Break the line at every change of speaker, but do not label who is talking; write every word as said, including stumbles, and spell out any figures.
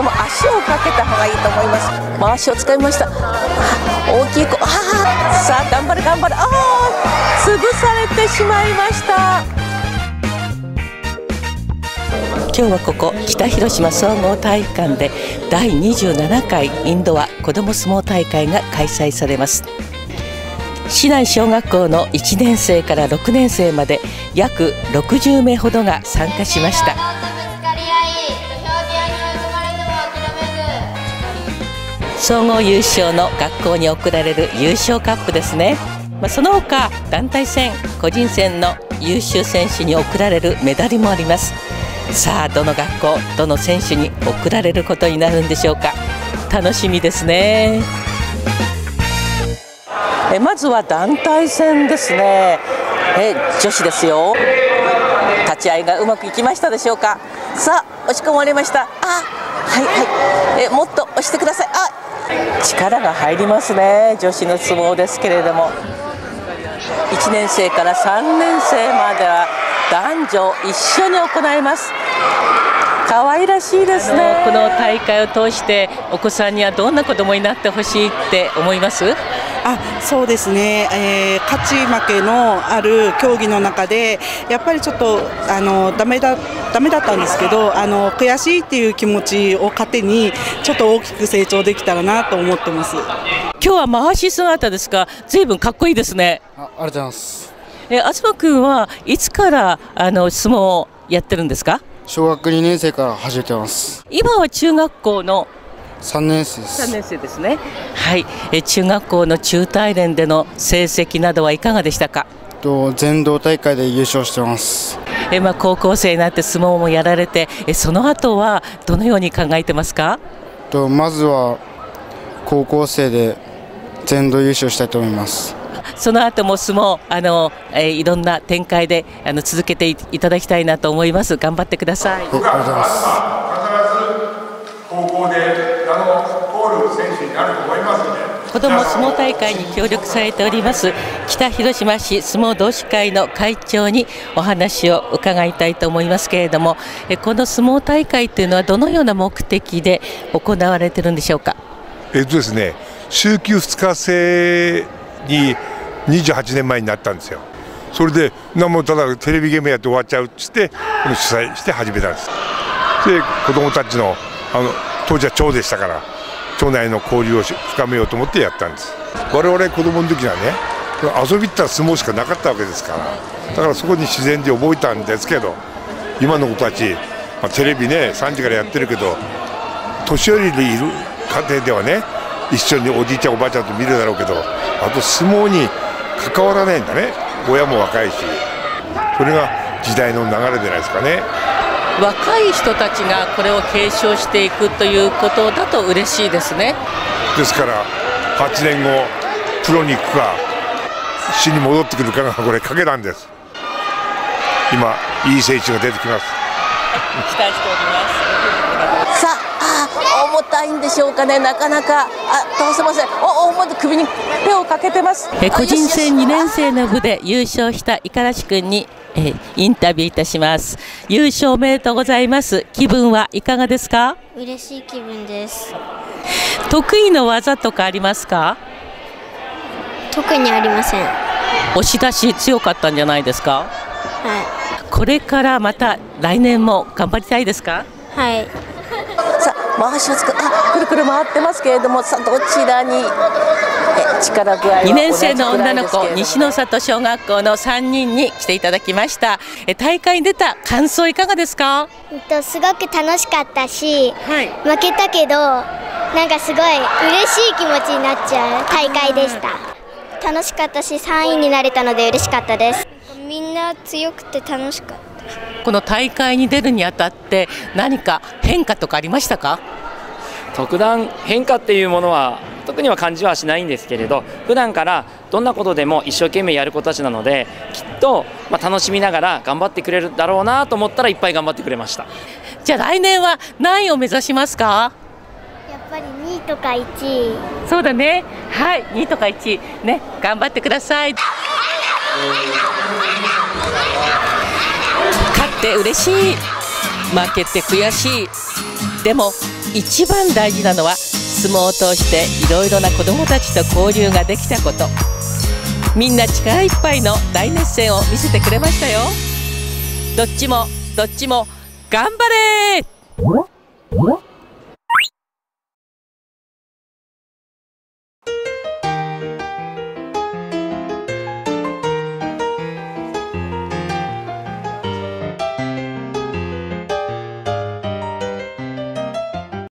でも足をかけた方がいいと思います。回しを使いました。大きい子、ああ、さあ頑張れ頑張れ、ああ、潰されてしまいました。今日はここ北広島総合体育館でだいにじゅうななかいインドア子ども相撲大会が開催されます。市内小学校のいちねんせいからろくねんせいまで約ろくじゅうめいほどが参加しました。総合優勝の学校に贈られる優勝カップですね。まあ、その他団体戦、個人戦の優秀選手に贈られるメダルもあります。さあどの学校、どの選手に贈られることになるんでしょうか。楽しみですね。えまずは団体戦ですね。え女子ですよ。立ち合いがうまくいきましたでしょうか。さあ押し込まれました。あ、はいはい、えもっと押してください。あ、力が入りますね、女子の相撲ですけれども。いちねんせいからさんねんせいまでは男女一緒に行います。可愛らしいですね。この大会を通してお子さんにはどんな子供になってほしいって思います？
あ、そうですね、えー、勝ち負けのある競技の中でやっぱりちょっとあのダメだダメだったんですけど、あの悔しいっていう気持ちを糧にちょっと大きく成長できたらなと思ってます。
今日は回し姿ですが、ずいぶんかっこいいですね。
あ、ありがとうございます。
え東君はいつからあの相撲をやってるんですか？
小学にねんせいから始めてます。
今は中学校の
さんねんせいです。
さんねんせいですね。はい、え中学校の中大連での成績などはいかがでしたか？
と全道大会で優勝してます。
えまあ、高校生になって相撲もやられて、えその後はどのように考えてますか？
とまずは高校生で全道優勝したいと思います。
その後も相撲あの、えー、いろんな展開であの続けていただきたいなと思います。頑張ってください。
ありがとうございます。
必ず高校で名の通る選手になると思いますので、
子ども相撲大会に協力されております北広島市相撲同志会の会長にお話を伺いたいと思いますけれども、えこの相撲大会というのはどのような目的で行われているんでしょうか？
えっとですね、週休ふつか制ににじゅうはちねんまえになったんですよ。それで何もただテレビゲームやって終わっちゃうっつって主催して始めたんです。で子どもたちのあの当時は町でしたから町内の交流を深めようと思ってやったんです。我々子どもの時はね、遊びったら相撲しかなかったわけですから、だからそこに自然で覚えたんですけど、今の子たち、まあ、テレビねさんじからやってるけど年寄りでいる家庭ではね一緒におじいちゃんおばあちゃんと見るだろうけど、あと相撲に関わらないんだね。親も若いし、それが時代の流れじゃないですかね。
若い人たちがこれを継承していくということだと嬉しいですね。
ですからはちねんごプロに行くか市に戻ってくるかがこれ賭けなんです。今いい選手が出てきます。
期待しております。さあ、あ重たいんでしょうかね。なかなかあ倒せません。おおもっと首に手をかけてます。え個人戦にねんせいの部で優勝した五十嵐君にえインタビューいたします。優勝おめでとうございます。気分はいかがですか？
嬉しい気分です。
得意の技とかありますか？
特にありません。
押し出し強かったんじゃないですか？
はい。
これからまた来年も頑張りたいですか？
はい。
さあ回しをつくあくるくる回ってますけれども、さあどちらにえ力具合はにねんせいの女の子西の里小学校のさんにんに来ていただきました。え大会に出た感想いかがですか？
えっとすごく楽しかったし、
はい、
負けたけどなんかすごい嬉しい気持ちになっちゃう大会でした。楽しかったしさんいになれたので嬉しかったです。みんな強くて楽しかった。
この大会に出るにあたって何か変化とかありましたか？
特段変化っていうものは特には感じはしないんですけれど、普段からどんなことでも一生懸命やる子たちなので、きっとまあ楽しみながら頑張ってくれるだろうなと思ったらいっぱい頑張ってくれました。
じゃあ来年は何位を目指しますか？
やっぱりにいとかいちい。
そうだね、はい、にいとかいちいね、頑張ってください。勝って嬉しい、負けて悔しい、でも一番大事なのは相撲を通していろいろな子どもたちと交流ができたこと。みんな力いっぱいの大熱戦を見せてくれましたよ。どっちもどっちも頑張れー。